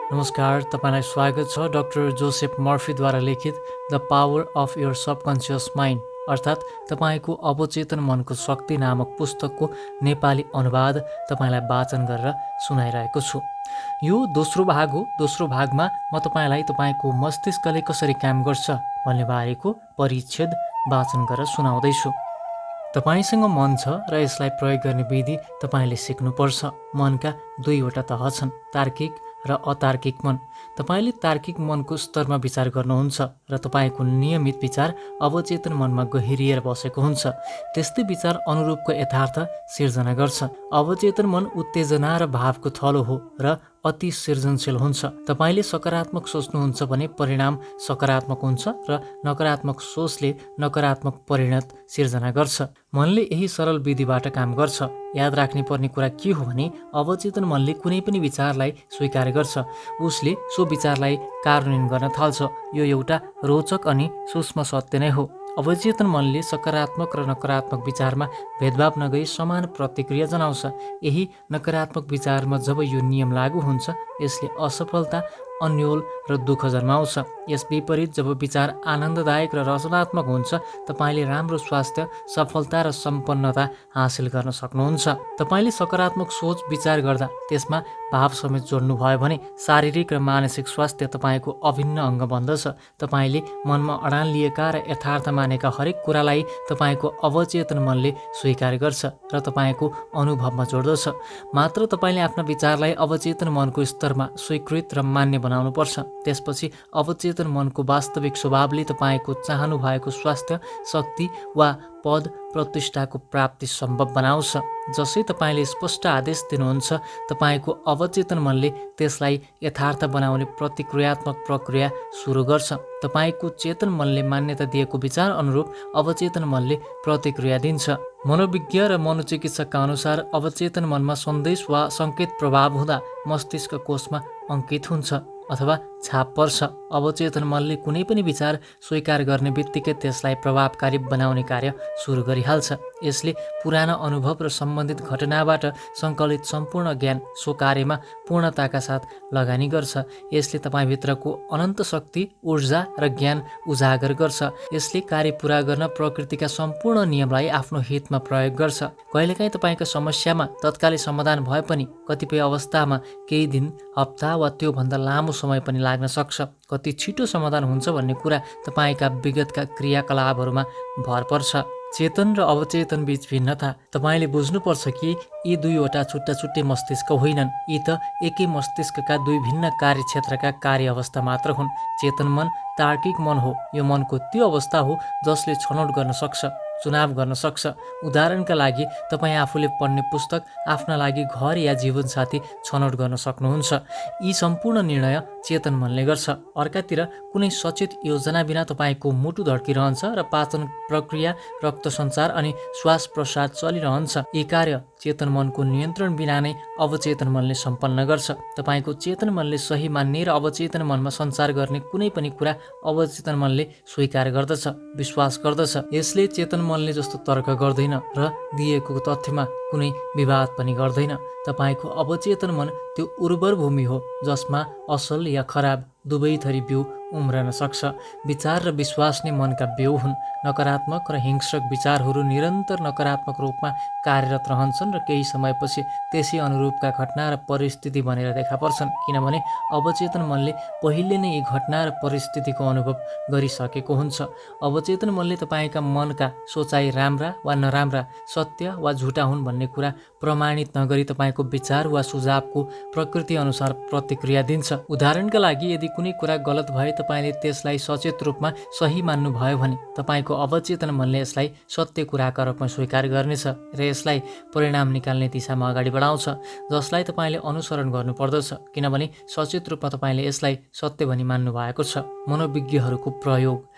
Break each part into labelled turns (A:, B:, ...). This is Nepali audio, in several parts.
A: नमस्कार, तपाईँलाई स्वागत छ डाक्टर जोसेफ मर्फीद्वारा लिखित the power of your subconscious mind अर्थात् तपाईँको अवचेतन मनको शक्ति नामक पुस्तकको नेपाली अनुवाद तपाईँलाई वाचन गरेर सुनाइरहेको छु। यो दोस्रो भाग हो। दोस्रो भागमा म तपाईँलाई तपाईँको मस्तिष्कले कसरी काम गर्छ भन्ने बारेको परिच्छेद वाचन गरेर सुनाउँदैछु। तपाईँसँग मन छ र यसलाई प्रयोग गर्ने विधि तपाईँले सिक्नुपर्छ। मनका दुईवटा तह छन्, तार्किक र अतार्किक मन। तपाईँले तार्किक मनको स्तरमा विचार गर्नुहुन्छ र तपाईँको नियमित विचार अवचेतन मनमा गहिरिएर बसेको हुन्छ। त्यस्तै विचार अनुरूपको यथार्थ सिर्जना गर्छ। अवचेतन मन उत्तेजना र भावको थलो हो र अति सृजनशील हुन्छ। तपाईँले सकारात्मक सोच्नुहुन्छ भने परिणाम सकारात्मक हुन्छ र नकारात्मक सोचले नकारात्मक परिणत सिर्जना गर्छ। मनले यही सरल विधिबाट काम गर्छ। याद राख्ने पर्ने कुरा के हो भने अवचेतन मनले कुनै पनि विचारलाई स्वीकार गर्छ। उसले सो विचारलाई कार्यान्वयन गर्न थाल्छ। यो एउटा रोचक अनि सूक्ष्म सत्य नै हो। अवचेतन मनले सकारात्मक र नकारात्मक विचारमा भेदभाव नगरी समान प्रतिक्रिया जनाउँछ। यही नकारात्मक विचारमा जब यो नियम लागू हुन्छ, यसले असफलता, अन्यल र दुःख जन्माउँछ। यस विपरीत जब विचार आनन्ददायक र रचनात्मक हुन्छ, तपाईँले राम्रो स्वास्थ्य, सफलता र सम्पन्नता हासिल गर्न सक्नुहुन्छ। तपाईँले सकारात्मक सोच विचार गर्दा त्यसमा भाव समेत जोड्नुभयो भने शारीरिक र मानसिक स्वास्थ्य तपाईँको अभिन्न अङ्ग बन्दछ। तपाईँले मनमा अडान लिएका र यथार्थ मानेका हरेक कुरालाई तपाईँको अवचेतन मनले स्वीकार गर्छ र तपाईँको अनुभवमा जोड्दछ। मात्र तपाईँले आफ्ना विचारलाई अवचेतन मनको स्तरमा स्वीकृत र मान्य बनाउनुपर्छ। त्यसपछि अवचेतन मनको वास्तविक स्वभावले तपाईँको चाहनु भएको स्वास्थ्य, शक्ति वा पद प्रतिष्ठाको प्राप्ति सम्भव बनाउँछ। जसै तपाईँले स्पष्ट आदेश दिनुहुन्छ, तपाईँको अवचेतन मनले त्यसलाई यथार्थ बनाउने प्रतिक्रियात्मक प्रक्रिया सुरु गर्छ। तपाईँको चेतन मनले मान्यता दिएको विचार अनुरूप अवचेतन मनले प्रतिक्रिया दिन्छ। मनोविज्ञ र मनोचिकित्सकका अनुसार अवचेतन मनमा सन्देश वा सङ्केत प्रभाव हुँदा मस्तिष्क कोषमा अङ्कित हुन्छ अथवा छाप पर्छ। अवचेतन मनले कुनै पनि विचार स्वीकार गर्ने बित्तिकै त्यसलाई प्रभावकारी बनाउने कार्य सुरु गरिहाल्छ। यसले पुरानो अनुभव र सम्बन्धित घटनाबाट सङ्कलित सम्पूर्ण ज्ञान सो कार्यमा पूर्णताका साथ लगानी गर्छ। यसले तपाईँभित्रको अनन्त शक्ति, ऊर्जा र ज्ञान उजागर गर्छ। यसले कार्य पुरा गर्न प्रकृतिका सम्पूर्ण नियमलाई आफ्नो हितमा प्रयोग गर्छ। कहिलेकाहीँ तपाईँको समस्यामा तत्कालै समाधान भए पनि कतिपय अवस्थामा केही दिन, हप्ता वा त्योभन्दा लामो समय पनि लाग्न सक्छ। कति छिटो समाधान हुन्छ भन्ने कुरा तपाईँका विगतका क्रियाकलापहरूमा भर पर्छ। चेतन र अवचेतन बीच भिन्नता। तपाईँले बुझ्नुपर्छ कि यी दुईवटा छुट्टा छुट्टै मस्तिष्क होइनन्। यी त एकै मस्तिष्कका दुई भिन्न कार्यक्षेत्रका कार्य अवस्था मात्र हुन्। चेतन मन तार्किक मन हो। यो मनको त्यो अवस्था हो जसले छनौट गर्न सक्छ, चुनाव गर्न सक्छ। उदाहरणका लागि तपाईँ आफूले पढ्ने पुस्तक, आफ्ना लागि घर या जीवनसाथी छनौट गर्न सक्नुहुन्छ। यी सम्पूर्ण निर्णय चेतन मनले गर्छ। अर्कातिर कुनै सचेत योजना बिना तपाईँको मुटु धड्किरहन्छ र पाचन प्रक्रिया, रक्त सञ्चार अनि श्वास प्रश्वास चलिरहन्छ। यी कार्य चेतन मनको नियन्त्रण बिना नै अवचेतन मनले सम्पन्न गर्छ। तपाईँको चेतन मनले सही मान्ने र अवचेतन मनमा सञ्चार गर्ने कुनै पनि कुरा अवचेतन मनले स्वीकार गर्दछ, विश्वास गर्दछ। यसले चेतन मनले जस्तो तर्क गर्दैन र दिएको तथ्यमा कुनै विवाद पनि गर्दैन। तपाईँको अवचेतन मन त्यो उर्वर भूमि हो जसमा असल या खराब दुवै थरी बिउ उम्रन सक्छ। विचार र विश्वास नै मनका बिउ हुन्। नकारात्मक र हिंस्रक विचारहरू निरन्तर नकारात्मक रूपमा कार्यरत रहन्छन् र केही समयपछि त्यसै अनुरूपका घटना र परिस्थिति बनेर देखा पर्छन्, किनभने अवचेतन मनले पहिले नै यी घटना र परिस्थितिको अनुभव गरिसकेको हुन्छ। अवचेतन मनले तपाईँका मनका सोचाइ राम्रा वा नराम्रा, सत्य वा झुटा हुन् भन्ने कुरा प्रमाणित नगरी तपाईँको विचार वा सुझावको प्रकृति अनुसार प्रतिक्रिया दिन्छ। उदाहरणका लागि यदि कुनै कुरा गलत भए तपाईँले त्यसलाई सचेत रूपमा सही मान्नुभयो भने तपाईँको अवचेतन मनले यसलाई सत्य कुराका रूपमा स्वीकार गर्नेछ र यसलाई परिणाम निकाल्ने दिशामा अगाडि बढाउँछ, जसलाई तपाईँले अनुसरण गर्नुपर्दछ, किनभने सचेत रूपमा तपाईँले यसलाई सत्य भनी मान्नु भएको छ। मनोविज्ञहरूको प्रयोग।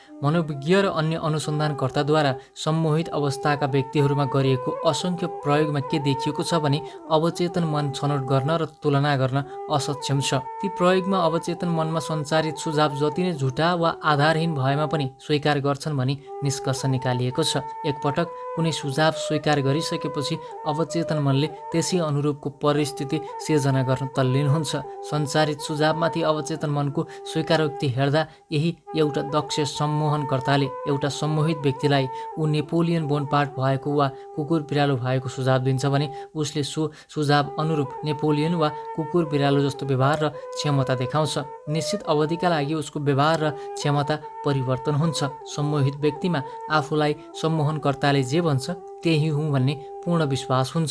A: मनोविज्ञ र अन्य अनुसन्धानकर्ताद्वारा सम्मोहित अवस्थाका व्यक्तिहरूमा गरिएको असङ्ख्य प्रयोगमा के देखिएको छ भने अवचेतन मन छनौट गर्न र तुलना गर्न असक्षम छ। ती प्रयोगमा अवचेतन मनमा सञ्चारित सुझाव जति नै झुटा वा आधारहीन भएमा पनि स्वीकार गर्छन् भनी निष्कर्ष निकालिएको छ। एकपटक कुनै सुझाव स्वीकार गरिसकेपछि अवचेतन मनले त्यसै अनुरूपको परिस्थिति सिर्जना गर्न तल्लीन हुन्छ। सञ्चारित सुझावमाथि अवचेतन मनको स्वीकारोक्ति हेर्दा यही एउटा दक्ष सम्मोहनकर्ताले एउटा सम्मोहित व्यक्तिलाई ऊ नेपोलियन बोनपार्ट भएको वा कुकुर बिरालो भएको सुझाव दिन्छ भने उसले सो सुझाव अनुरूप नेपोलियन वा कुकुर बिरालो जस्तो व्यवहार र क्षमता देखाउँछ। निश्चित अवधिका लागि उसको व्यवहार र क्षमता परिवर्तन हुन्छ। सम्मोहित व्यक्तिमा आफूलाई सम्मोहनकर्ताले जे भन्छ त्यही हुँ भन्ने पूर्ण विश्वास हुन्छ।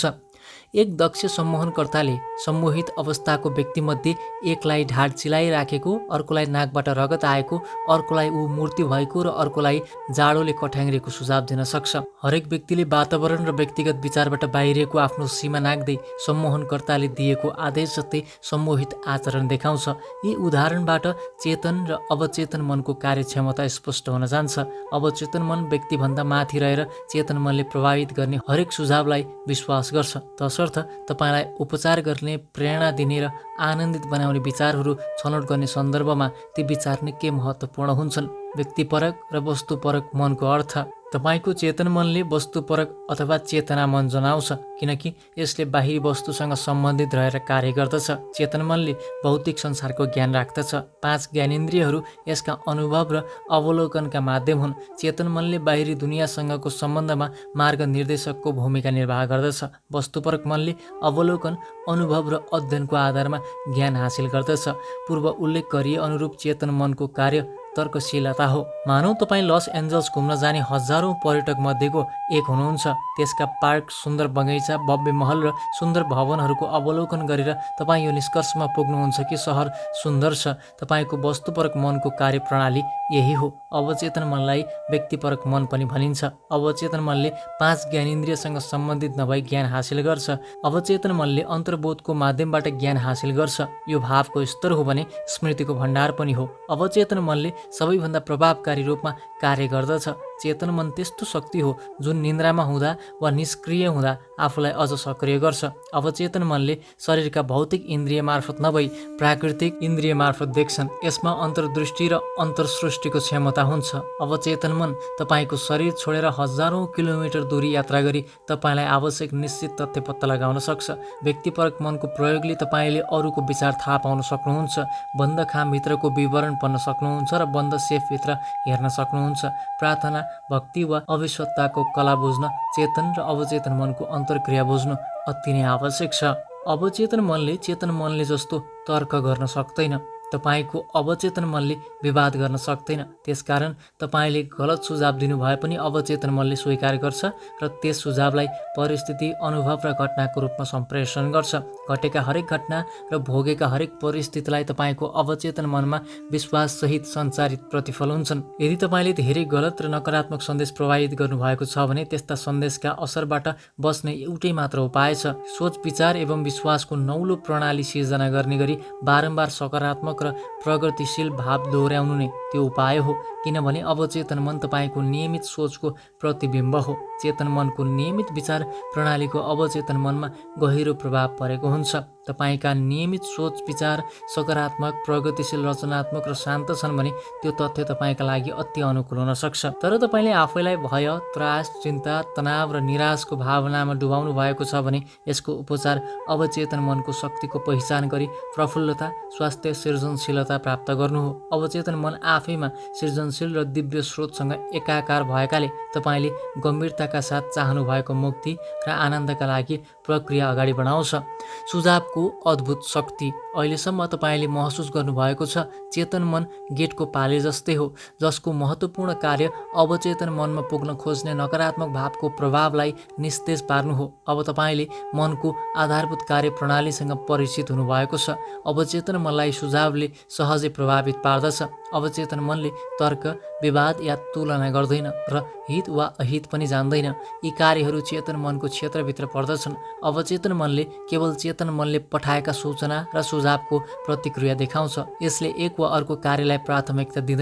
A: एक दक्ष सम्मोहनकर्ताले सम्मोहित अवस्थाको व्यक्तिमध्ये एकलाई ढाड चिलाइराखेको, अर्कोलाई नाकबाट रगत आएको, अर्कोलाई ऊ मूर्ति भएको र अर्कोलाई जाडोले कठ्याङ्ग्रेको सुझाव दिन सक्छ। हरेक व्यक्तिले वातावरण र व्यक्तिगत विचारबाट बाहिरिएको आफ्नो सीमा नाग्दै सम्मोहनकर्ताले दिएको आदेश जस्तै सम्मोहित आचरण देखाउँछ। यी उदाहरणबाट चेतन र अवचेतन मनको कार्यक्षमता स्पष्ट हुन जान्छ। अवचेतन मन व्यक्तिभन्दा माथि रहेर चेतन मनले प्रभावित गर्ने हरेक सुझावलाई विश्वास गर्छ। तसर्थ तपाईलाई उपचार गर्ने, प्रेरणा दिने र आनन्दित बनाउने विचारहरू छनौट गर्ने सन्दर्भमा ती विचार निकै महत्त्वपूर्ण हुन्छन्। व्यक्तिपरक र वस्तुपरक मनको अर्थ। तपाईको चेतन मनले वस्तुपरक अथवा चेतना मन जनाउँछ किनकि यसले बाहिरी वस्तुसँग सम्बन्धित रहेर कार्य गर्दछ। चेतन मनले भौतिक संसारको ज्ञान राख्दछ। 5 ज्ञानेन्द्रियहरू यसका अनुभव र अवलोकनका माध्यम हुन्। चेतन मनले बाहिरी दुनियासँगको सम्बन्धमा मार्ग निर्देशकको भूमिका निर्वाह गर्दछ। वस्तुपरक मनले अवलोकन, अनुभव र अध्ययनको आधारमा ज्ञान हासिल गर्दछ। पूर्व उल्लेख गरिए अनुरूप चेतन मनको कार्य तर्कशीलता हो। मानौ तपाईँ लस एन्जल्स घुम्न जाने हजारौं पर्यटक मध्येको एक हुनुहुन्छ। त्यसका पार्क, सुन्दर बगैँचा, भव्य महल र सुन्दर भवनहरूको अवलोकन गरेर तपाईँ यो निष्कर्षमा पुग्नुहुन्छ कि सहर सुन्दर छ। तपाईँको वस्तुपरक मनको कार्यप्रणाली यही हो। अवचेतन मनलाई व्यक्तिपरक मन पनि भनिन्छ। अवचेतन मनले 5 ज्ञानेन्द्रियसँग सम्बन्धित नभई ज्ञान हासिल गर्छ। अवचेतन मनले अन्तर्बोधको माध्यमबाट ज्ञान हासिल गर्छ। यो भावको स्तर हो भने स्मृतिको भण्डार पनि हो। अवचेतन मनले सबैभन्दा प्रभावकारी रूपमा कार्य गर्दछ। चेतन मन त्यस्तो शक्ति हो जुन निन्द्रामा हुँदा वा निष्क्रिय हुँदा आफूलाई अझ सक्रिय गर्छ। अवचेतन मनले शरीरका भौतिक इन्द्रिय मार्फत नभई प्राकृतिक इन्द्रिय मार्फत देख्छन्। यसमा अन्तर्दृष्टि र अन्तर्सृष्टिको क्षमता हुन्छ। अवचेतन मन तपाईको शरीर छोडेर हजारौं किलोमिटर दूरी यात्रा गरी तपाईलाई आवश्यक निश्चित तथ्य पत्ता लगाउन सक्छ। व्यक्तिपरक मनको प्रयोगले तपाईले अरूको विचार थाहा पाउन सक्नुहुन्छ। बन्द खामभित्रको विवरण पढ्न सक्नुहुन्छ र बन्द सेफभित्र हेर्न सक्नुहुन्छ। प्रार्थना, भक्ति वा अविश्वत्ताको कला बुझ्न चेतन र अवचेतन मनको अन्तर्क्रिया बुझ्नु अति नै आवश्यक छ। अवचेतन मनले चेतन मनले जस्तो तर्क गर्न सक्दैन। तपाईको अवचेतन मनले विवाद गर्न सक्दैन। त्यसकारण तपाईले गलत सुझाव दिनु भए पनि अवचेतन मनले स्वीकार गर्छ र त्यस सुझावलाई परिस्थिति, अनुभव र घटनाको रूपमा सम्प्रेषण गर्छ। घटेका हरेक घटना र भोगेका हरेक परिस्थितिलाई तपाईको अवचेतन मनमा विश्वाससहित सञ्चारित प्रतिफल हुन्छन्। यदि तपाईले धेरै गलत र नकारात्मक सन्देश प्रवाहित गर्नुभएको छ भने त्यस्ता सन्देशका असरबाट बस्ने एउटै मात्र उपाय छ। सोच, विचार एवं विश्वासको नौलो प्रणाली सिर्जना गर्ने गरी बारम्बार सकारात्मक र प्रगतिशील भाव दोहोर्याउनु नै त्यो उपाय हो। किनभने अवचेतन मन तपाईको नियमित सोचको प्रतिबिम्ब हो। चेतन मनको नियमित विचार प्रणालीको अवचेतन मनमा गहिरो प्रभाव परेको हुन्छ। तपाईका नियमित सोच विचार सकारात्मक, प्रगतिशील, रचनात्मक र शान्त छन् भने त्यो तथ्य तपाईका लागि अति अनुकूल हुन सक्छ। तर तपाईले आफैलाई भय, त्रास, चिन्ता, तनाव र निराशको भावनामा डुबाउनु भएको छ भने यसको उपचार अवचेतन मनको शक्तिको पहिचान गरी प्रफुल्लता, स्वास्थ्य, सृजनशीलता प्राप्त गर्नु हो। अवचेतन मन आफैमा सृजनशील र दिव्य स्रोतसँग एकाकार भएकाले तपाईले गम्भीरताका साथ चाहनु भएको मुक्ति र आनन्दका लागि प्रक्रिया अगाडि बढाउँछ। सुझावको अद्भुत शक्ति। अहिलेसम्म तपाईले महसुस गर्नुभएको छ चेतन मन गेटको पाले जस्तै हो जसको महत्त्वपूर्ण कार्य अवचेतन मनमा पुग्न खोज्ने नकारात्मक भावको प्रभावलाई निस्तेज पार्नु हो। अब तपाईले मनको आधारभूत कार्यप्रणालीसँग परिचित हुनुभएको छ। अवचेतन मनलाई सुझावले सहजै प्रभावित पार्दछ। अवचेतन मनले तर्क, विवाद या तुलना गर्दैन र हित वा अहित पनि जान्दैन। यी कार्यहरू चेतन मनको क्षेत्रभित्र पर्दछन्। अवचेतन मनले केवल चेतन मनले पठाएका सूचना र सुझावको प्रतिक्रिया देखाउँछ। यसले एक वा अर्को कार्यलाई प्राथमिकता दिँदैन।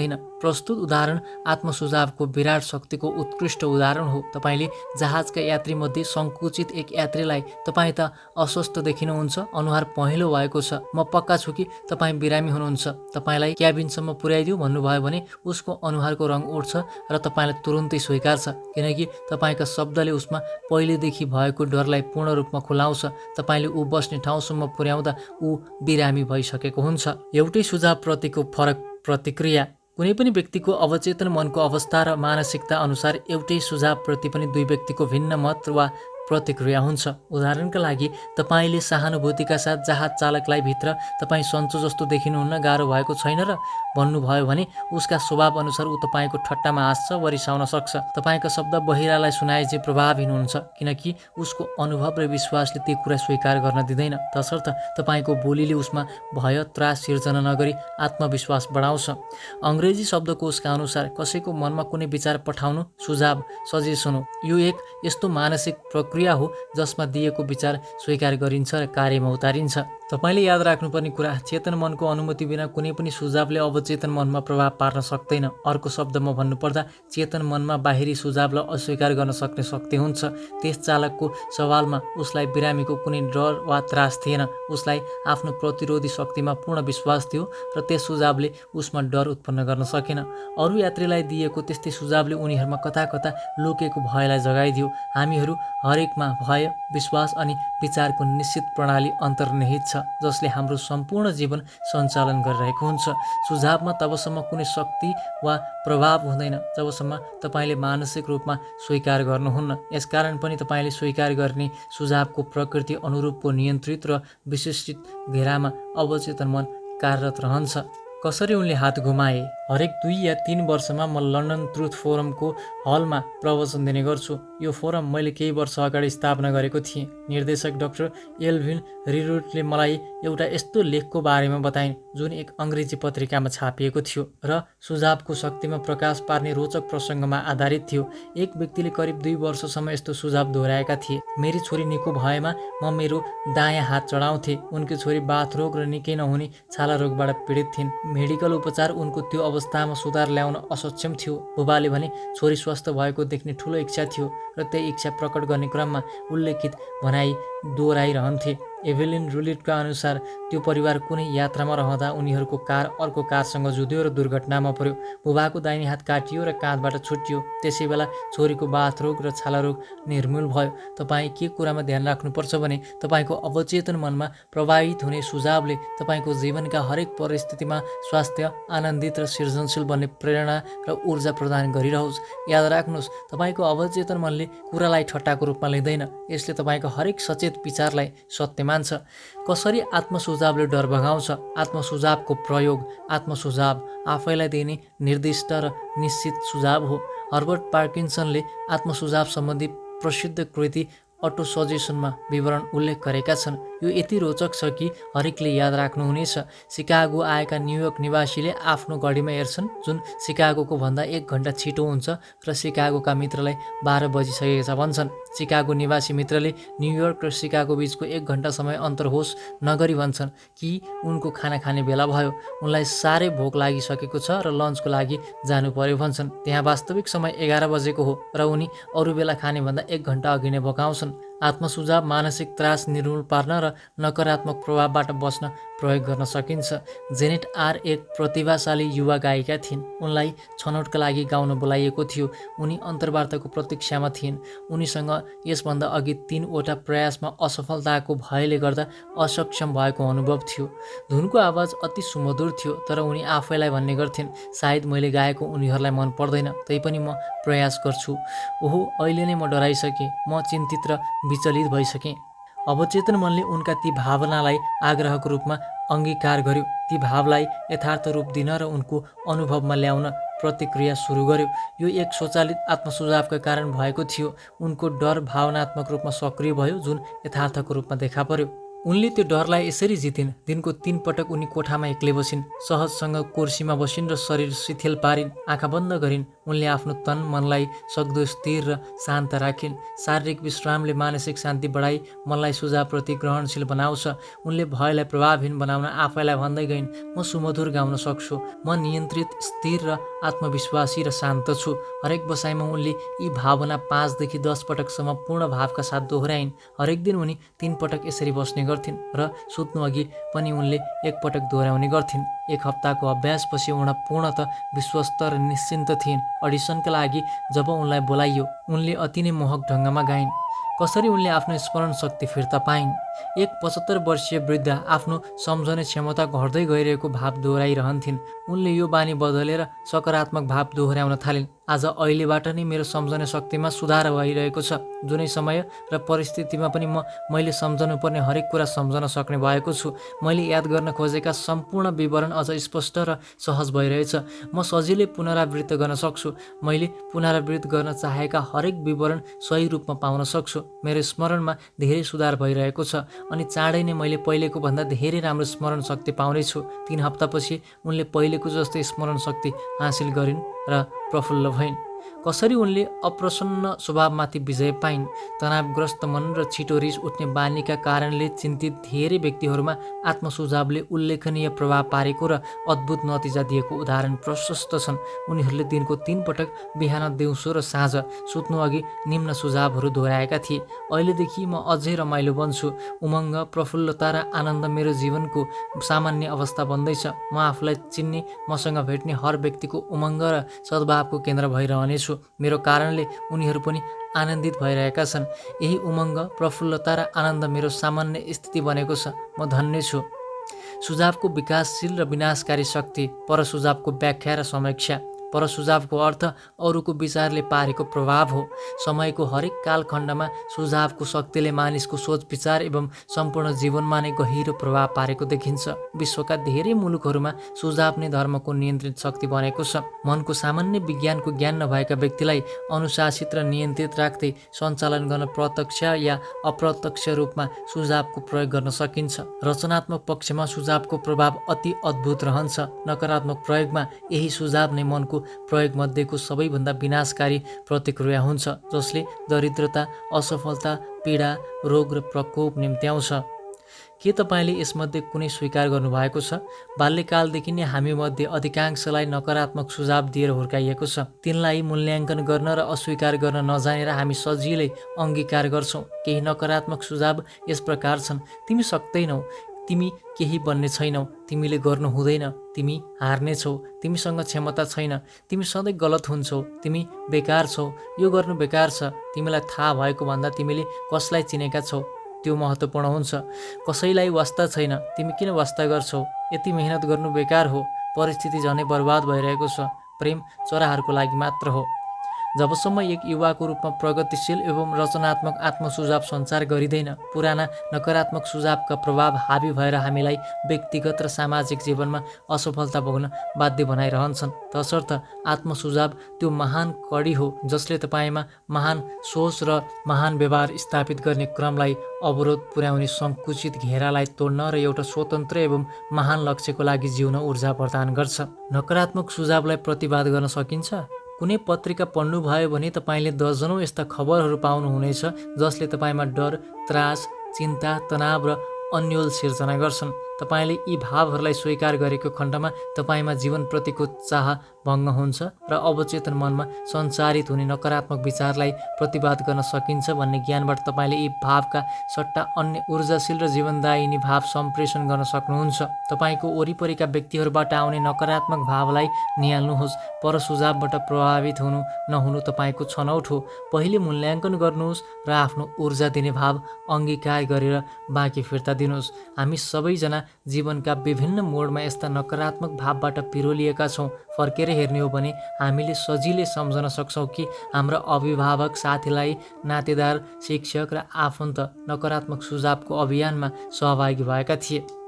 A: प्रस्तुत उदाहरण आत्मसुझावको विराट शक्तिको उत्कृष्ट उदाहरण हो। तपाईँले जहाजका यात्रीमध्ये सङ्कुचित एक यात्रीलाई तपाईँ त अस्वस्थ देखिनुहुन्छ, अनुहार पहेँलो भएको छ, म पक्का छु कि तपाईँ बिरामी हुनुहुन्छ, तपाईँलाई क्याबिनसम्म पुर्याइदिऊ भन्नुभयो भने उसको अनुहारको रङ उठ्छ र तपाईँलाई तुरुन्तै स्वीकार्छ, किनकि तपाईँका शब्दले उसमा पहिलेदेखि भएको डरलाई पूर्ण रूपमा खुलाउँछ। तपाईँले ऊ बस्ने ठाउँसम्म पुर्याउँदा ऊ बिरामी भइसकेको हुन्छ। एउटै सुझावप्रतिको फरक प्रतिक्रिया। कुनै पनि व्यक्तिको अवचेतन मनको अवस्था र मानसिकता अनुसार एउटै सुझावप्रति पनि दुई व्यक्तिको भिन्न मत वा प्रतिक्रिया हुन्छ। उदाहरणका लागि तपाईँले सहानुभूतिका साथ जहाज चालकलाई भित्र तपाईँ सन्चो जस्तो देखिनुहुन्न, गाह्रो भएको छैन र भन्नुभयो भने उसका स्वभाव अनुसार ऊ तपाईँको ठट्टामा हाँस्छ वा रिसाउन सक्छ। तपाईँका शब्द बहिरालाई सुनाए चाहिँ प्रभावहीन हुन्छ, किनकि उसको अनुभव र विश्वासले ती कुरा स्वीकार गर्न दिँदैन। तसर्थ तपाईँको बोलीले उसमा भय त्रास सिर्जना नगरी आत्मविश्वास बढाउँछ। अङ्ग्रेजी शब्दकोशका अनुसार कसैको मनमा कुनै विचार पठाउनु सुझाव सजेसन हो। यो एक यस्तो मानसिक प्रक्रिया हो जसमा दिएको विचार स्वीकार गरिन्छ र कार्यमा उतारिन्छ। तपाईँले याद राख्नुपर्ने कुरा, चेतन मनको अनुमति बिना कुनै पनि सुझावले अवचेतन मनमा प्रभाव पार्न सक्दैन। अर्को शब्दमा भन्नुपर्दा चेतन मनमा बाहिरी सुझावलाई अस्वीकार गर्न सक्ने शक्ति हुन्छ। त्यस चालकको सवालमा उसलाई बिरामीको कुनै डर वा त्रास थिएन, उसलाई आफ्नो प्रतिरोधी शक्तिमा पूर्ण विश्वास थियो र त्यस सुझावले उसमा डर उत्पन्न गर्न सकेन। अरू यात्रीलाई दिएको त्यस्तै सुझावले उनीहरूमा कता कता लुकेको भयलाई जगाइदियो। हामीहरू हरेकमा भय, विश्वास अनि विचारको निश्चित प्रणाली अन्तर्निहित छ जसले हाम्रो सम्पूर्ण जीवन सञ्चालन गरिरहेको हुन्छ। सुझावमा तबसम्म कुनै शक्ति वा प्रभाव हुँदैन जबसम्म तपाईँले मानसिक रूपमा स्वीकार गर्नुहुन्न। यसकारण पनि तपाईँले स्वीकार गर्ने सुझावको प्रकृति अनुरूपको नियन्त्रित र विशिष्ट घेरामा अवचेतन मन कार्यरत रहन्छ। कसरी उनले हात घुमाए? हरेक 2 या 3 वर्षमा म लन्डन ट्रुथ फोरमको हलमा प्रवचन दिने गर्छु। यो फोरम मैले केही वर्ष अगाडि स्थापना गरेको थिएँ। निर्देशक डाक्टर एल्भिन रिरुटले मलाई एउटा यस्तो लेखको बारेमा बताइन् जुन एक अङ्ग्रेजी पत्रिकामा छापिएको थियो र सुझावको शक्तिमा प्रकाश पार्ने रोचक प्रसङ्गमा आधारित थियो। एक व्यक्तिले करिब 2 वर्षसम्म यस्तो सुझाव दोहोऱ्याएका थिए। मेरी छोरी निको भएमा म मेरो दायाँ हात चढाउँथे। उनकी छोरी बाथरोग र निकै नहुने छाला रोगबाट पीडित थिइन्। मेडिकल उपचार उनको त्यो अवस्थामा सुधार ल्याउन असक्षम थियो। बुबाले भने छोरी स्वस्थ भएको देख्ने ठुलो इच्छा थियो र त्यही इच्छा प्रकट गर्ने क्रममा उल्लेखित भनाइ दोहोऱ्याइरहन्थे। एभेलिन रुलिटका अनुसार त्यो परिवार कुनै यात्रामा रहँदा उनीहरूको कार अर्को कारसँग जुध्यो र दुर्घटनामा पर्यो। बुबाको दाहिने हात काटियो र काँधबाट छुट्टियो। त्यसै बेला छोरीको बाथरोग र छालारोग निर्मूल भयो। तपाईँ के कुरामा ध्यान राख्नुपर्छ भने तपाईँको अवचेतन मनमा प्रभावित हुने सुझावले तपाईँको जीवनका हरेक परिस्थितिमा स्वास्थ्य, आनन्दित र सृजनशील बन्ने प्रेरणा र ऊर्जा प्रदान गरिरहोस्। याद राख्नुहोस्, तपाईँको अवचेतन मनले कुरालाई ठट्टाको रूपमा लिँदैन, यसले तपाईँको हरेक सचेत विचारलाई सत्य मान्छ। कसरी आत्मसुझावले डर भगाउँछ? आत्मसुझावको प्रयोग। आत्मसुझाव आफैलाई दिने निर्दिष्ट र निश्चित सुझाव हो। हर्बर्ट पार्किन्सनले आत्मसुझाव सम्बन्धी प्रसिद्ध कृति अटो सजेसनमा विवरण उल्लेख गरेका छन्। यो यति रोचक छ कि हरेकले याद राख्नुहुनेछ। सिकागो आएका न्युयोर्क निवासीले आफ्नो घडीमा हेर्छन् जुन सिकागोको भन्दा 1 घण्टा छिटो हुन्छ र सिकागोका मित्रलाई 12 बजिसकेको छ भन्छन्। सिकागो निवासी मित्रले न्युयोर्क र सिकागो बीचको 1 घण्टा समय अन्तर होस् नगरी भन्छन् कि उनको खाना खाने बेला भयो। उनलाई साह्रै भोक लागिसकेको छ र लन्चको लागि जानु पर्यो भन्छन्। त्यहाँ वास्तविक समय 11 बजेको हो र उनी अरू बेला खाने भन्दा 1 घण्टा अघि नै भोकाउँछन्। आत्मसुझाव मानसिक त्रास निर्मूल पार्न र नकारात्मक प्रभावबाट बच्न प्रयोग गर्न सकिन्छ। जेनेट आर एक प्रतिभाशाली युवा गायिका थिइन्। उनलाई छनौटका लागि गाउन बोलाइएको थियो। उनी अन्तर्वार्ताको प्रतीक्षामा थिइन्। उनीसँग यसभन्दा अघि 3 वटा प्रयासमा असफलताको भयले गर्दा असक्षम भएको अनुभव थियो। धुनको आवाज अति सुमधुर थियो, तर उनी आफैलाई भन्ने गर्थिन्, सायद मैले गाएको उनीहरूलाई मन पर्दैन, तैपनि म प्रयास गर्छु। ओहो, अहिले नै म डराइसकेँ, म चिन्तित र विचलित भइसकेँ। अवचेतन मनले उनका ती भावनालाई आग्रहको रूपमा अङ्गीकार गर्यो। ती भावलाई यथार्थ रूप दिन र उनको अनुभवमा ल्याउन प्रतिक्रिया सुरु गर्यो। यो एक स्वचालित आत्मसुझावका कारण भएको थियो। उनको डर भावनात्मक रूपमा सक्रिय भयो जुन यथार्थको रूपमा देखा पर्यो। उनले त्यो डरलाई यसरी जितिन्। दिनको 3 पटक उनी कोठामा एक्लै बसिन्, सहजसँग कुर्सीमा बसिन् र शरीर शिथिल पारिन्, आँखा बन्द गरिन्। उनले आफ्नो तन मनलाई सक्दो स्थिर र शान्त राखिन्। शारीरिक विश्रामले मानसिक शान्ति बढाई मनलाई सुझावप्रति ग्रहणशील बनाउँछ। उनले भयलाई प्रभावहीन बनाउन आफैलाई भन्दै गइन्, म सुमधुर गाउन सक्छु, म नियन्त्रित, स्थिर र आत्मविश्वासी र शान्त छु। हरेक बसाइमा उनले यी भावना 5 देखि 10 पटकसम्म पूर्ण भावका साथ दोहोऱ्याइन्। हरेक दिन उनी 3 पटक यसरी बस्ने गर्थिन् र सुत्नु अघि पनि उनले 1 पटक दोहोऱ्याउने गर्थिन्। 1 हप्ताको अभ्यासपछि उनी पूर्णतः विश्वस्त र निश्चिन्त थिइन्। अडिसनका लागि जब उनलाई बोलाइयो, उनले अति नै मोहक ढङ्गमा गाइन्। कसरी उनले आफ्नो स्मरण शक्ति फिर्ता पाइन्? एक 75 वर्षीय वृद्ध आफ्नो सम्झने क्षमता घट्दै गइरहेको भाव दोहोऱ्याइरहन्थिन्। उनले यो बानी बदलेर सकारात्मक भाव दोहोऱ्याउन थालिन्। आज अहिलेबाट नै मेरो सम्झने शक्तिमा सुधार भइरहेको छ। जुनै समय र परिस्थितिमा पनि मैले सम्झनुपर्ने हरेक कुरा सम्झन सक्ने भएको छु। मैले याद गर्न खोजेका सम्पूर्ण विवरण अझ स्पष्ट र सहज भइरहेछ। म सजिलै पुनरावृत्त गर्न सक्छु। मैले पुनरावृत्त गर्न चाहेका हरेक विवरण सही रूपमा पाउन सक्छु। मेरो स्मरणमा धेरै सुधार भइरहेको छ अनि चाँडै नै मैले पहिलेको भन्दा धेरै राम्रो स्मरण शक्ति पाउनेछु। 3 हप्तापछि उनले पहिलेको जस्तै स्मरण शक्ति हासिल गरिन् र प्रफुल्ल भइन्। कसरी उनले अप्रसन्न स्वभावमाथि विजय पाइन्? तनावग्रस्त मन र छिटो रिस उठ्ने बानीका कारणले चिन्तित धेरै व्यक्तिहरूमा आत्मसुझावले उल्लेखनीय प्रभाव पारेको र अद्भुत नतिजा दिएको उदाहरण प्रशस्त छन्। उनीहरूले दिनको 3 पटक बिहान, दिउँसो र साँझ सुत्नु अघि निम्न सुझावहरू दोहोऱ्याएका थिए। अहिलेदेखि म अझै रमाइलो बन्छु। उमङ्ग, प्रफुल्लता र आनन्द मेरो जीवनको सामान्य अवस्था बन्दैछ। म आफूलाई चिन्ने, मसँग भेट्ने हर व्यक्तिको उमङ्ग र सद्भावको केन्द्र भइरहनेछु। मेरो कारणले उनीहरू पनि आनन्दित भइरहेका छन्। यही उमङ्ग, प्रफुल्लता र आनन्द मेरो सामान्य स्थिति बनेको छ। म धन्य छु। सुझावको विकासशील र विनाशकारी शक्ति। परसुझावको व्याख्या र समीक्षा। परसुझावको अर्थ अरूको विचारले पारेको प्रभाव हो। समयको हरेक कालखण्डमा सुझावको शक्तिले मानिसको सोच विचार एवं सम्पूर्ण जीवनमा नै गहिरो प्रभाव पारेको देखिन्छ। विश्वका धेरै मुलुकहरूमा सुझाव नै धर्मको नियन्त्रित शक्ति बनेको छ। मनको सामान्य विज्ञानको ज्ञान नभएका व्यक्तिलाई अनुशासित र नियन्त्रित राख्दै सञ्चालन गर्न प्रत्यक्ष या अप्रत्यक्ष रूपमा सुझावको प्रयोग गर्न सकिन्छ। रचनात्मक पक्षमा सुझावको प्रभाव अति अद्भुत रहन्छ। नकारात्मक प्रयोगमा यही सुझाव नै मनको प्रयोग मध्येको सबैभन्दा विनाशकारी प्रतिक्रिया हुन्छ, जसले दरिद्रता, असफलता, पीडा, रोग र प्रकोप निम्त्याउँछ। के तपाईँले यसमध्ये कुनै स्वीकार गर्नुभएको छ? बाल्यकालदेखि नै हामीमध्ये अधिकांशलाई नकारात्मक सुझाव दिएर हुर्काइएको छ। तिनलाई मूल्याङ्कन गर्न र अस्वीकार गर्न नजानेर हामी सजिलै अङ्गीकार गर्छौँ। केही नकारात्मक सुझाव यस प्रकार छन्: तिमी सक्दैनौ, तिमी केही बन्ने छैनौ, तिमीले गर्नु हुँदैन, तिमी हार्नेछौ, तिमीसँग क्षमता छैन, तिमी सधैँ गलत हुन्छौ, तिमी बेकार छौ, यो गर्नु बेकार छ, तिमीलाई थाहा भएको भन्दा तिमीले कसलाई चिनेका छौ त्यो महत्त्वपूर्ण हुन्छ, कसैलाई वास्ता छैन, तिमी किन वास्ता गर्छौ, यति मेहनत गर्नु बेकार हो, परिस्थिति झनै बर्बाद भइरहेको छ, प्रेम चराहरूको लागि मात्र हो। जबसम्म एक युवाको रूपमा प्रगतिशील एवं रचनात्मक आत्मसुझाव सञ्चार गरिँदैन, पुराना नकारात्मक सुझावका प्रभाव हावी भएर हामीलाई व्यक्तिगत र सामाजिक जीवनमा असफलता भोग्न बाध्य बनाइरहन्छन्। तसर्थ आत्मसुझाव त्यो महान कडी हो जसले तपाईँमा महान सोच र महान व्यवहार स्थापित गर्ने क्रमलाई अवरोध पुर्याउने सङ्कुचित घेरालाई तोड्न र एउटा स्वतन्त्र एवं महान लक्ष्यको लागि जिउन ऊर्जा प्रदान गर्छ। नकारात्मक सुझावलाई प्रतिवाद गर्न सकिन्छ? कुनै पत्रिका पढ्नुभयो भने तपाईँले दर्जनौँ यस्ता खबरहरू पाउनुहुनेछ जसले तपाईँमा डर, त्रास, चिन्ता, तनाव र अन्यल सिर्जना गर्छन्। तपाईँले यी भावहरूलाई स्वीकार गरेको खण्डमा तपाईँमा जीवनप्रतिको चाह भङ्ग हुन्छ र अवचेतन मनमा सञ्चारित हुने नकारात्मक विचारलाई प्रतिवाद गर्न सकिन्छ भन्ने ज्ञानबाट तपाईँले यी भावका सट्टा अन्य ऊर्जाशील र जीवनदायिनी भाव सम्प्रेषण गर्न सक्नुहुन्छ। तपाईँको वरिपरिका व्यक्तिहरूबाट आउने नकारात्मक भावलाई निहाल्नुहोस्। परसुझावबाट प्रभावित हुनु नहुनु तपाईँको छनौट हो। पहिले मूल्याङ्कन गर्नुहोस् र आफ्नो ऊर्जा दिने भाव अङ्गीकार गरेर बाँकी फिर्ता दिनुहोस्। हामी सबैजना जीवनका विभिन्न मोडमा यस्ता नकारात्मक भावबाट पिरोलिएका छौँ। फर्केर हेर्ने हो भने हामीले सजिलै सम्झन सक्छौँ कि हाम्रा अभिभावक, साथीलाई, नातेदार, शिक्षक र आफन्त नकारात्मक सुझावको अभियानमा सहभागी भएका थिए।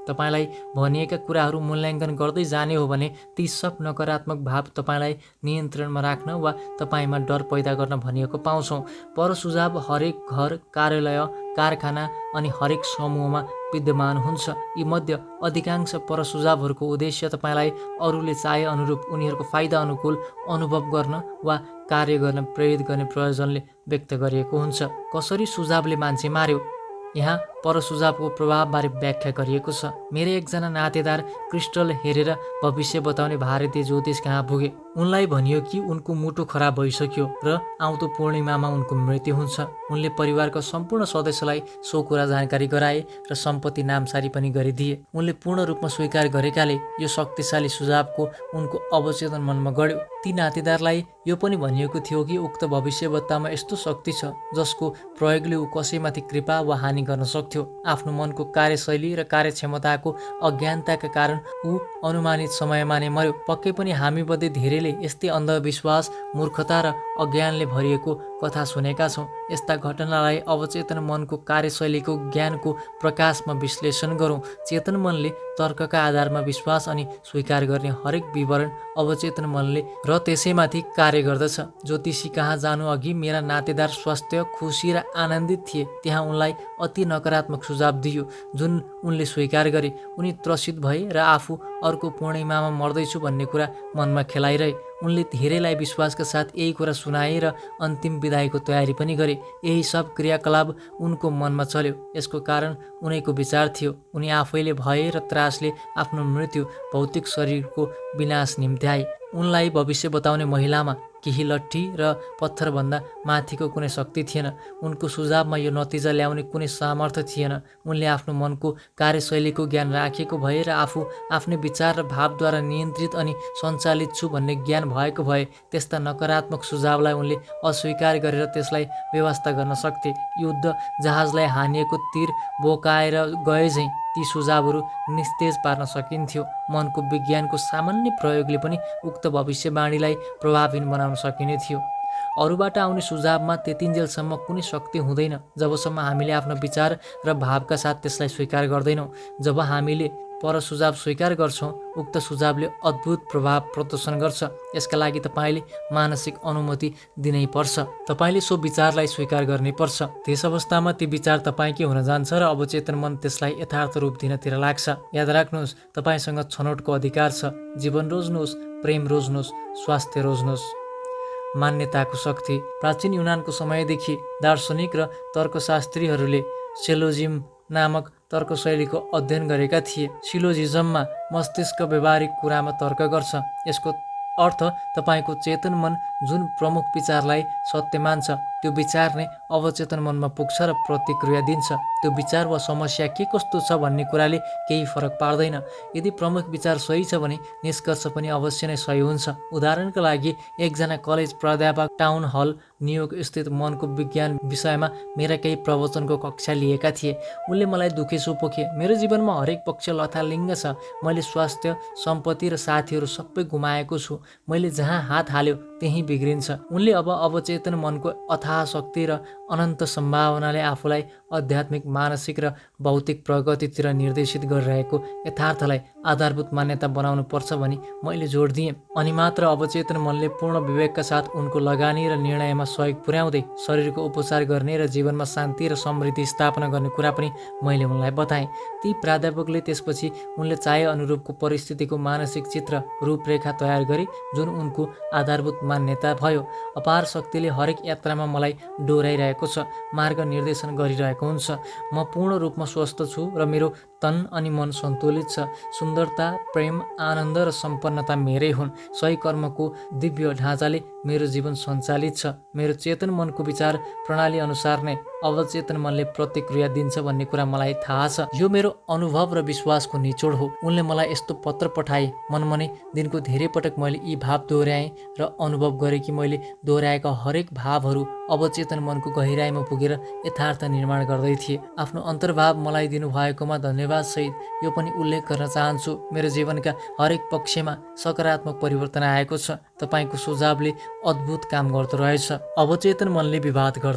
A: तपाईँलाई भनिएका कुराहरू मूल्याङ्कन गर्दै जाने हो भने ती सब नकारात्मक भाव तपाईँलाई नियन्त्रणमा राख्न वा तपाईँमा डर पैदा गर्न भनिएको पाउँछौँ। परसुझाव हरेक घर, कार्यालय, कारखाना अनि हरेक समूहमा विद्यमान हुन्छ। यी मध्ये अधिकांश परसुझावहरूको उद्देश्य तपाईँलाई अरूले चाहे अनुरूप उनीहरूको फाइदा अनुकूल अनुभव गर्न वा कार्य गर्न प्रेरित गर्ने प्रयोजनले व्यक्त गरिएको हुन्छ। कसरी सुझावले मान्छे मार्यो? यहाँ परसुझावको प्रभावबारे व्याख्या गरिएको छ। मेरो एकजना नातेदार क्रिस्टल हेरेर भविष्य बताउने भारतीय ज्योतिष कहाँ पुगे। उनलाई भनियो कि उनको मुटु खराब भइसक्यो र आउँदो पूर्णिमामा उनको मृत्यु हुन्छ। उनले परिवारका सम्पूर्ण सदस्यलाई सो कुरा जानकारी गराए र सम्पत्ति नामसारी पनि गरिदिए। उनले पूर्ण रूपमा स्वीकार गरेकाले यो शक्तिशाली सुझावको उनको अवचेतन मनमा गढ्यो। ती नातेदारलाई यो पनि भनिएको थियो कि उक्त भविष्यवक्तामा यस्तो शक्ति छ जसको प्रयोगले ऊ कसैमाथि कृपा वा हानि गर्न सक्थ्यो। आफ्नो मनको कार्यशैली र कार्यक्षमताको अज्ञानताका कारण ऊ अनुमानित समयमा नै मर्यो। पक्कै पनि हामीमध्ये धेरैले यस्तै अन्धविश्वास, मूर्खता र अज्ञानले भरिएको कथा सुनेका छौँ। यस्ता घटनालाई अवचेतन मनको कार्यशैलीको ज्ञानको प्रकाशमा विश्लेषण गरौँ। चेतन मनले तर्कका आधारमा विश्वास अनि स्वीकार गर्ने हरेक विवरण अवचेतन मनले र त्यसैमाथि कार्य गर्दछ। ज्योतिषी कहाँ जानु अघि मेरा नातेदार स्वस्थ, खुसी र आनन्दित थिए। त्यहाँ उनलाई अति नकारात्मक सुझाव दियो जुन उनले स्वीकार गरे। उनी त्रसित भए र आफू अर्को पूर्णिमामा मर्दैछु भन्ने कुरा मनमा खेलाइरहे। उनले धेरैलाई विश्वासका साथ यही कुरा सुनाए र अन्तिम विदाईको तयारी पनि गरे। यही सब क्रियाकलाप उनको मनमा चल्यो। यसको कारण उनैको विचार थियो। उनी आफैले भय र त्रासले आफ्नो मृत्यु भौतिक शरीरको विनाश निम्त्याए। उनलाई भविष्य बताउने महिलामा केही लट्ठी र पत्थरभन्दा माथिको कुनै शक्ति थिएन। उनको सुझावमा यो नतिजा ल्याउने कुनै सामर्थ्य थिएन। उनले आफ्नो मनको कार्यशैलीको ज्ञान राखेको भए र आफू आफ्नै विचार र भावद्वारा नियन्त्रित अनि सञ्चालित छु भन्ने ज्ञान भएको भए त्यस्ता नकारात्मक सुझावलाई उनले अस्वीकार गरेर त्यसलाई व्यवस्था गर्न सक्थे। युद्ध जहाजलाई हानिएको तीर बोकाएर गए झैँ ती सुझावहरू निस्तेज पार्न सकिन्थ्यो। मनको विज्ञानको सामान्य प्रयोगले पनि उक्त भविष्यवाणीलाई प्रभावहीन बनाउन सकिने थियो। अरूबाट आउने सुझावमा त्यतिन्जेलसम्म कुनै शक्ति हुँदैन जबसम्म हामीले आफ्नो विचार र भावका साथ त्यसलाई स्वीकार गर्दैनौँ। जब हामीले परसुझाव स्वीकार गर्छौँ उक्त सुझावले अद्भुत प्रभाव प्रदर्शन गर्छ। यसका लागि तपाईँले मानसिक अनुमति दिनै पर्छ। तपाईँले सो विचारलाई स्वीकार गर्नै पर्छ। त्यस अवस्थामा ती विचार तपाईँकै हुन जान्छ र अवचेतन मन त्यसलाई यथार्थ रूप दिनतिर लाग्छ। याद राख्नुहोस्, तपाईँसँग छनौटको अधिकार छ। जीवन रोज्नुहोस्, प्रेम रोज्नुहोस्, स्वास्थ्य रोज्नुहोस्। मान्यताको शक्ति। प्राचीन युनानको समयदेखि दार्शनिक र तर्कशास्त्रीहरूले सिलोजिम नामक तर्कशैलीको अध्ययन गरेका थिए। सिलोजिजममा मस्तिष्क व्यवहारिक कुरामा तर्क गर्छ। यसको अर्थ तपाईँको चेतन मन जुन प्रमुख विचारलाई सत्य मान्छ त्यो विचार नै अवचेतन मनमा पुग्छ र प्रतिक्रिया दिन्छ। त्यो विचार वा समस्या के कस्तो छ भन्ने कुराले केही फरक पार्दैन। यदि प्रमुख विचार सही छ भने निष्कर्ष पनि अवश्य नै सही हुन्छ। उदाहरणका लागि एकजना कलेज प्राध्यापक टाउन हल न्युयोर्क स्थित मनको विज्ञान विषयमा मेरा केही प्रवचनको कक्षा लिएका थिए। उनले मलाई दुखेसो पोखे। मेरो जीवनमा हरेक पक्ष लथालिङ्ग छ। मैले स्वास्थ्य, सम्पत्ति र साथीहरू सबै गुमाएको छु। मैले जहाँ हात हाल्यो त्यहीँ बिग्रिन्छ। उनले अब अवचेतन मनको अथाह शक्ति र अनन्त सम्भावनाले आफूलाई आध्यात्मिक, मानसिक र भौतिक प्रगतितिर निर्देशित गरिरहेको यथार्थलाई आधारभूत मान्यता बनाउनु पर्छ भनी मैले जोड दिएँ। अनि मात्र अवचेतन मनले पूर्ण विवेकका साथ उनको लगानी र निर्णयमा सहयोग पुर्याउँदै शरीरको उपचार गर्ने र जीवनमा शान्ति र समृद्धि स्थापना गर्ने कुरा पनि मैले उनलाई बताएँ। ती प्राध्यापकले त्यसपछि उनले चाहे अनुरूपको परिस्थितिको मानसिक चित्र रूपरेखा तयार गरे जुन उनको आधारभूत मान्यता भयो। अपार शक्तिले हरेक यात्रामा मलाई डोराइरहेको छ, मार्ग निर्देशन गरिरहेको हुन्छ। म पूर्ण रूपमा स्वस्थ छु र मेरो तन अनि मन सन्तुलित छ। सुन्दरता, प्रेम, आनन्द र सम्पन्नता मेरै हुन्। सही कर्मको दिव्य ढाँचाले मेरो जीवन सञ्चालित छ। मेरो चेतन मनको विचार प्रणाली अनुसार नै अवचेतन मनले प्रतिक्रिया दिन्छ भन्ने कुरा मलाई थाहा छ। यो मेरो अनुभव र विश्वासको निचोड हो। उनले मलाई यस्तो पत्र पठाए। मनमनै दिनको धेरै पटक मैले यी भाव दोहोऱ्याएँ र अनुभव गरेँ कि मैले दोहोऱ्याएका हरेक भावहरू अवचेतन मनको गहिराइमा पुगेर यथार्थ निर्माण गर्दै थिए। आफ्नो अन्तर्भाव मलाई दिनुभएकोमा धन्यवाद सहित यो पनि उल्लेख गर्न चाहन्छु, मेरो जीवनका हरेक पक्षमा सकारात्मक परिवर्तन आएको छ। तपाईँको सुझावले अद्भुत काम गर्दो रहेछ। अवचेतन मनले विवाद गर्दैन।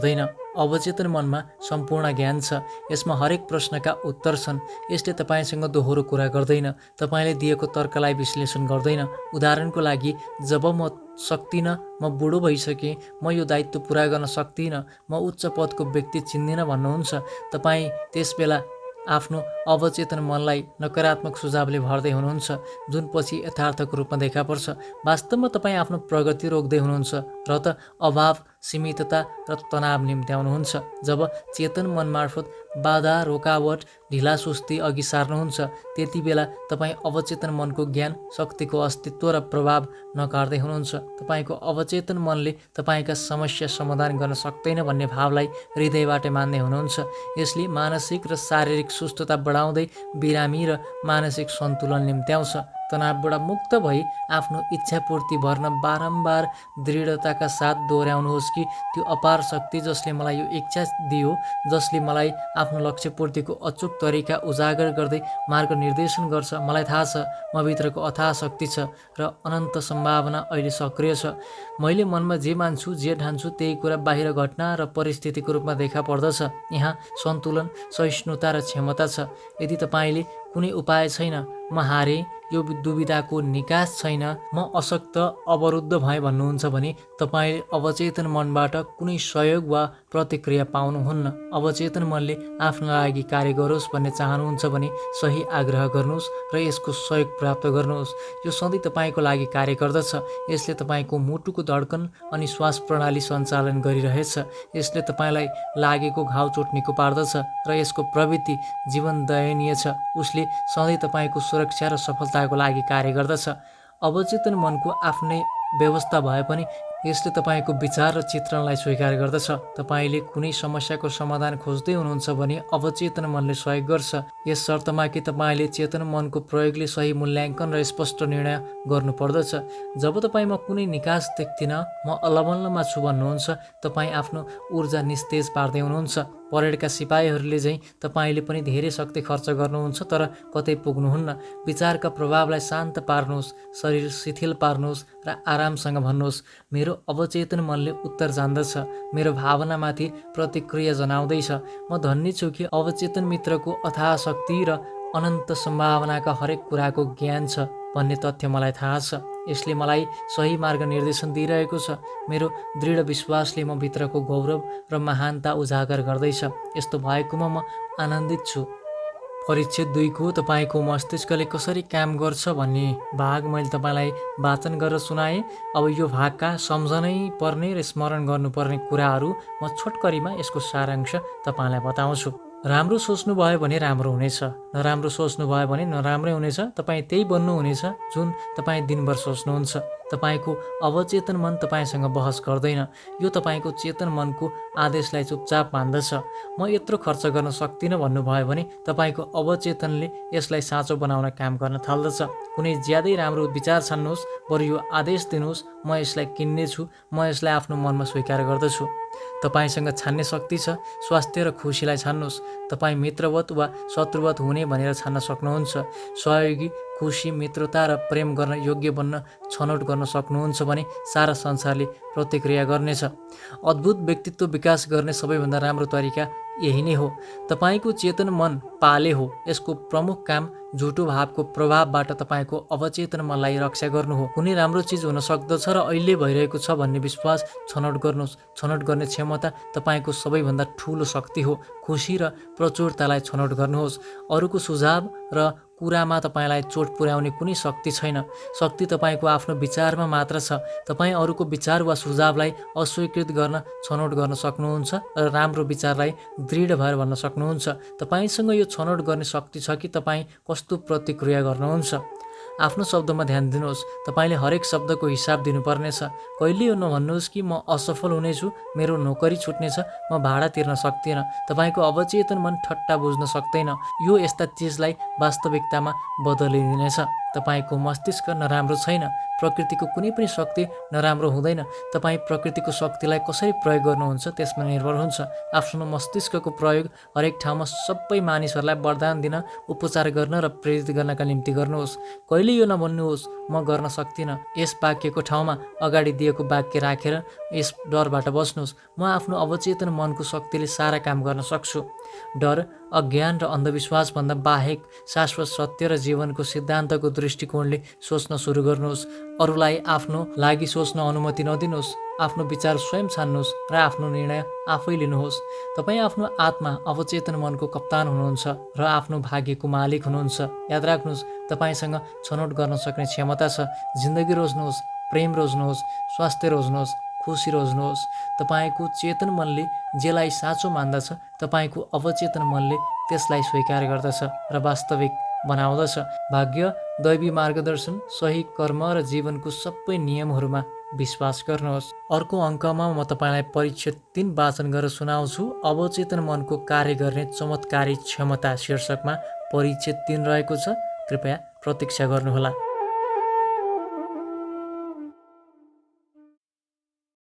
A: अवचेतन मनमा सम्पूर्ण ज्ञान छ। यसमा हरेक प्रश्नका उत्तर छन्। यसले तपाईँसँग दोहोरो कुरा गर्दैन, तपाईँले दिएको तर्कलाई विश्लेषण गर्दैन। उदाहरणको लागि, जब म सक्दिनँ, म बुढो भइसकेँ, म यो दायित्व पुरा गर्न सक्दिनँ, म उच्च पदको व्यक्ति चिन्दिनँ भन्नुहुन्छ, तपाईँ त्यसबेला आफ्नो अवचेतन मनलाई नकारात्मक सुझावले भर्दै हुनुहुन्छ, जुन पछि यथार्थको रूपमा देखा पर्छ। वास्तवमा तपाईँ आफ्नो प्रगति रोक्दै हुनुहुन्छ र त अभाव, सीमितता र तनाव निम्त्याउनुहुन्छ। जब चेतन मन मार्फत बाधा, रोकावट, ढिला सुस्ती अघि सार्नुहुन्छ, त्यति बेला तपाईँ अवचेतन मनको ज्ञान शक्तिको अस्तित्व र प्रभाव नकार्दै हुनुहुन्छ। तपाईँको अवचेतन मनले तपाईँका समस्या समाधान गर्न सक्दैन भन्ने भावलाई हृदयबाट मान्दै हुनुहुन्छ। यसले मानसिक र शारीरिक सुस्तता बढाउँदै बिरामी र मानसिक सन्तुलन निम्त्याउँछ। तनावबाट मुक्त भई आफ्नो इच्छापूर्ति भर्न बारम्बार दृढताका साथ दोहोऱ्याउनुहोस् कि त्यो अपार शक्ति जसले मलाई यो इच्छा दियो, जसले मलाई आफ्नो लक्ष्यपूर्तिको अचूक तरिका उजागर गर्दै मार्ग निर्देशन गर्छ, मलाई थाहा छ म भित्रको अथाह शक्ति छ र अनन्त सम्भावना अहिले सक्रिय छ। मैले मनमा जे मान्छु, जे ठान्छु, त्यही कुरा बाहिर घटना र परिस्थितिको रूपमा देखा पर्दछ। यहाँ सन्तुलन, सहिष्णुता र क्षमता छ। यदि तपाईँले कुनै उपाय छैन, म हारेँ, यो दुविधाको निकास छैन, म अशक्त, अवरुद्ध भएँ भन्नुहुन्छ भने तपाईँले अवचेतन मनबाट कुनै सहयोग वा प्रतिक्रिया पाउनुहुन्न। अवचेतन मनले आफ्नो लागि कार्य गरोस् भन्ने चाहनुहुन्छ भने सही आग्रह गर्नुहोस् र यसको सहयोग प्राप्त गर्नुहोस्। यो सधैँ तपाईँको लागि कार्य गर्दछ। यसले तपाईँको मुटुको धड्कन अनि श्वास प्रणाली सञ्चालन गरिरहेछ। यसले तपाईँलाई लागेको घाउ चोट्नीको पार्दछ र यसको प्रवृत्ति जीवन दयनीय छ। उसले सधैँ तपाईँको सुरक्षा र सफलताको लागि कार्य गर्दछ। अवचेतन मनको आफ्नै व्यवस्था भए पनि यसले तपाईँको विचार र चित्रणलाई स्वीकार गर्दछ। तपाईँले कुनै समस्याको समाधान खोज्दै हुनुहुन्छ भने अवचेतन मनले सहयोग गर्छ, यस शर्तमा कि तपाईँले चेतन मनको प्रयोगले सही मूल्याङ्कन र स्पष्ट निर्णय गर्नुपर्दछ। जब तपाईँमा कुनै निकास देख्दिनँ, म अलमल्लमा छु भन्नुहुन्छ, तपाईँ आफ्नो ऊर्जा निस्तेज पार्दै हुनुहुन्छ। परेडका सिपाहीहरूले चाहिँ तपाईँले पनि धेरै शक्ति खर्च गर्नुहुन्छ तर कतै पुग्नुहुन्न। विचारका प्रभावलाई शान्त पार्नुहोस्, शरीर शिथिल पार्नुहोस् र आरामसँग भन्नुहोस्, मेरो अवचेतन मनले उत्तर जान्दछ, मेरो भावनामाथि प्रतिक्रिया जनाउँदैछ। म धन्य छु कि अवचेतन मित्रको अथाह शक्ति र अनन्त सम्भावनाका हरेक कुराको ज्ञान छ भन्ने तथ्य मलाई थाहा छ। यसले मलाई सही मार्ग निर्देशन दिइरहेको छ। मेरो दृढ विश्वासले म भित्रको गौरव र महानता उजागर गर्दैछ। यस्तो भएकोमा म आनन्दित छु। परिच्छेद 2 को तपाईँको मस्तिष्कले कसरी काम गर्छ भन्ने भाग मैले तपाईँलाई वाचन गरेर सुनाएँ। अब यो भागका सम्झनै पर्ने र स्मरण गर्नुपर्ने कुराहरू म छोटकरीमा यसको सारांश तपाईँलाई बताउँछु। राम्रो सोच्नुभयो भने राम्रो हुनेछ, नराम्रो सोच्नुभयो भने नराम्रै हुनेछ। तपाईँ त्यही बन्नुहुनेछ जुन तपाईँ दिनभर सोच्नुहुन्छ। तपाईँको अवचेतन मन तपाईँसँग बहस गर्दैन, यो तपाईँको चेतन मनको आदेशलाई चुपचाप मान्दछ। म यत्रो खर्च गर्न सक्दिनँ भन्नुभयो भने तपाईँको अवचेतनले यसलाई साँचो बनाउन काम गर्न थाल्दछ। कुनै ज्यादै राम्रो विचार छान्नुहोस्, बरु यो आदेश दिनुहोस्, म यसलाई किन्नेछु, म यसलाई आफ्नो मनमा स्वीकार गर्दछु। तपाईँसँग छान्ने शक्ति छ। स्वास्थ्य र खुसीलाई छान्नुहोस्। तपाईँ मित्रवत वा शत्रुवत हुने भनेर छान्न सक्नुहुन्छ। सहयोगी, खुसी, मित्रता र प्रेम गर्न योग्य बन्न छनौट गर्न सक्नुहुन्छ भने सारा संसारले प्रतिक्रिया गर्नेछ। अद्भुत व्यक्तित्व विकास गर्ने सबैभन्दा राम्रो तरिका यही नै हो। तपाईँको चेतन मन पाले हो। यसको प्रमुख काम झुटो भावको प्रभावबाट तपाईँको अवचेतन मनलाई रक्षा गर्नु हो। कुनै राम्रो चिज हुन सक्दछ र अहिले भइरहेको छ भन्ने विश्वास छनौट गर्नुहोस्। छनौट गर्ने क्षमता तपाईँको सबैभन्दा ठुलो शक्ति हो। खुसी र प्रचुरतालाई छनौट गर्नुहोस्। अरूको सुझाव र कुरामा तपाईँलाई चोट पुर्याउने कुनै शक्ति छैन। शक्ति तपाईँको आफ्नो विचारमा मात्र छ। तपाईँ अरूको विचार वा सुझावलाई अस्वीकृत गर्न छनौट गर्न सक्नुहुन्छ र राम्रो विचारलाई दृढ भएर भन्न सक्नुहुन्छ। तपाईँसँग यो छनौट गर्ने शक्ति छ कि तपाईँ कस्तो प्रतिक्रिया गर्नुहुन्छ। आफ्नो शब्दमा ध्यान दिनुहोस्। तपाईँले हरेक शब्दको हिसाब दिनुपर्नेछ। कहिले यो नभन्नुहोस् कि म असफल हुनेछु, मेरो नोकरी छुट्नेछ, म भाडा तिर्न सक्दिनँ। तपाईँको अवचेतन मन ठट्टा बुझ्न सक्दैन। यो यस्ता चिजलाई वास्तविकतामा बदलिदिनेछ। तपाईँको मस्तिष्क नराम्रो छैन। प्रकृतिको कुनै पनि शक्ति नराम्रो हुँदैन। तपाईँ प्रकृतिको शक्तिलाई कसरी प्रयोग गर्नुहुन्छ त्यसमा निर्भर हुन्छ। आफ्नो मस्तिष्कको प्रयोग हरेक ठाउँमा सबै मानिसहरूलाई वरदान दिन, उपचार गर्न र प्रेरित गर्नका निम्ति गर्नुहोस्। कहिले यो नभन्नुहोस् म गर्न सक्दिनँ। यस वाक्यको ठाउँमा अगाडि दिएको वाक्य राखेर यस डरबाट बस्नुहोस्। म आफ्नो अवचेतन मनको शक्तिले सारा काम गर्न सक्छु। डर, अज्ञान र अन्धविश्वासभन्दा बाहेक शाश्वत सत्य र जीवनको सिद्धान्तको दृष्टिकोणले सोच्न सुरु गर्नुहोस्। अरूलाई आफ्नो लागि सोच्न अनुमति नदिनुहोस्। आफ्नो विचार स्वयं छान्नुहोस् र आफ्नो निर्णय आफै लिनुहोस्। तपाईँ आफ्नो आत्मा, अवचेतन मनको कप्तान हुनुहुन्छ र आफ्नो भाग्यको मालिक हुनुहुन्छ। याद राख्नुहोस्, तपाईँसँग छनौट गर्न सक्ने क्षमता छ। जिन्दगी रोज्नुहोस्, प्रेम रोज्नुहोस्, स्वास्थ्य रोज्नुहोस्, खुसी रोज्नुहोस्। तपाईँको चेतन मनले जेलाई साँचो मान्दछ, तपाईँको अवचेतन मनले त्यसलाई स्वीकार गर्दछ र वास्तविक बनाउँदछ। भाग्य, दैवी मार्गदर्शन, सही कर्म र जीवनको सबै नियमहरूमा विश्वास गर्नुहोस्। अर्को अङ्कमा म तपाईँलाई परिच्छेद 3 वाचन गरेर सुनाउँछु। अवचेतन मनको कार्य गर्ने चमत्कारी क्षमता शीर्षकमा परिच्छेद 3 रहेको छ। कृपया प्रतीक्षा गर्नुहोला।